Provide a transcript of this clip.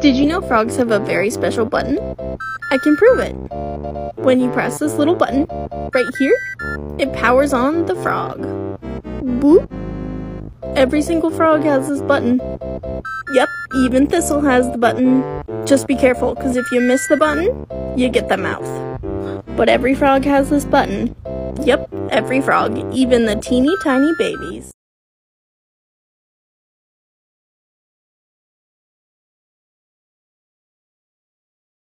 Did you know frogs have a very special button? I can prove it. When you press this little button, right here, it powers on the frog. Boop. Every single frog has this button. Yep, even Thistle has the button. Just be careful, because if you miss the button, you get the mouth. But every frog has this button. Yep, every frog, even the teeny tiny babies.